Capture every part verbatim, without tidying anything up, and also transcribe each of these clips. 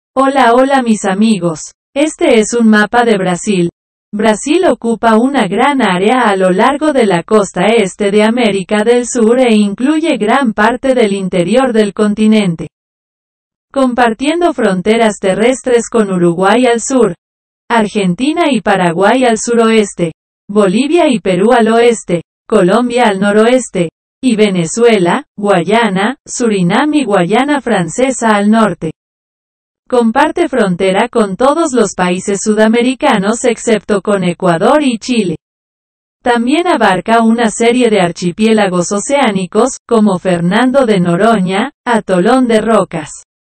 Hola hola mis amigos. Este es un mapa de Brasil. Brasil ocupa una gran área a lo largo de la costa este de América del Sur e incluye gran parte del interior del continente. Compartiendo fronteras terrestres con Uruguay al sur, Argentina y Paraguay al suroeste, Bolivia y Perú al oeste, Colombia al noroeste, y Venezuela, Guayana, Surinam y Guayana Francesa al norte. Comparte frontera con todos los países sudamericanos excepto con Ecuador y Chile. También abarca una serie de archipiélagos oceánicos, como Fernando de Noronha, Atolón de Rocas,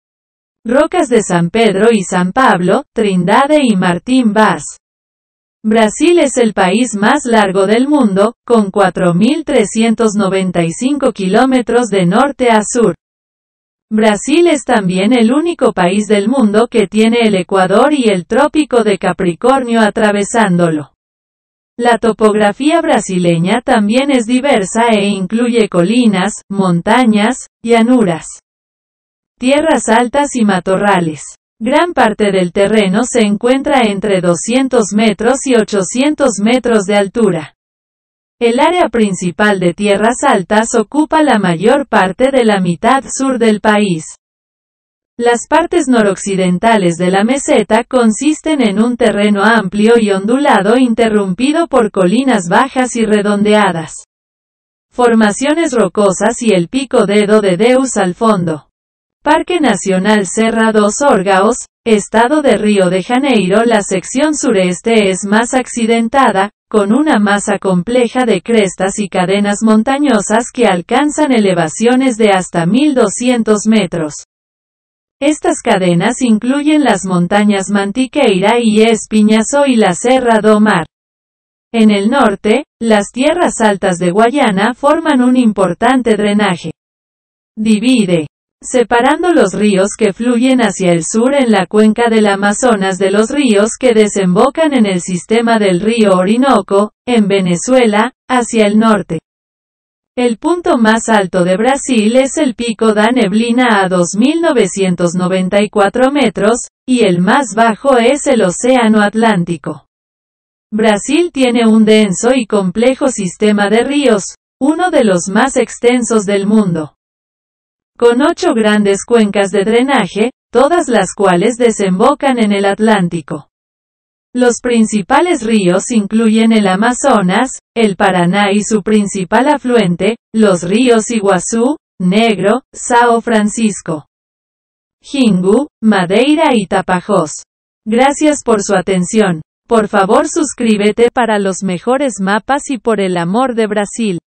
Rocas de San Pedro y San Pablo, Trindade y Martín Vaz. Brasil es el país más largo del mundo, con cuatro mil trescientos noventa y cinco kilómetros de norte a sur. Brasil es también el único país del mundo que tiene el Ecuador y el Trópico de Capricornio atravesándolo. La topografía brasileña también es diversa e incluye colinas, montañas, llanuras, tierras altas y matorrales. Gran parte del terreno se encuentra entre doscientos metros y ochocientos metros de altura. El área principal de tierras altas ocupa la mayor parte de la mitad sur del país. Las partes noroccidentales de la meseta consisten en un terreno amplio y ondulado interrumpido por colinas bajas y redondeadas, formaciones rocosas y el pico Dedo de Deus al fondo. Parque Nacional Serra dos Órgãos, Estado de Río de Janeiro. La sección sureste es más accidentada, con una masa compleja de crestas y cadenas montañosas que alcanzan elevaciones de hasta mil doscientos metros. Estas cadenas incluyen las montañas Mantiqueira y Espinhaço y la Serra do Mar. En el norte, las tierras altas de Guayana forman un importante drenaje. Divide, separando los ríos que fluyen hacia el sur en la cuenca del Amazonas de los ríos que desembocan en el sistema del río Orinoco, en Venezuela, hacia el norte. El punto más alto de Brasil es el Pico da Neblina a dos mil novecientos noventa y cuatro metros, y el más bajo es el Océano Atlántico. Brasil tiene un denso y complejo sistema de ríos, uno de los más extensos del mundo, con ocho grandes cuencas de drenaje, todas las cuales desembocan en el Atlántico. Los principales ríos incluyen el Amazonas, el Paraná y su principal afluente, los ríos Iguazú, Negro, São Francisco, Xingu, Madeira y Tapajós. Gracias por su atención. Por favor suscríbete para los mejores mapas y por el amor de Brasil.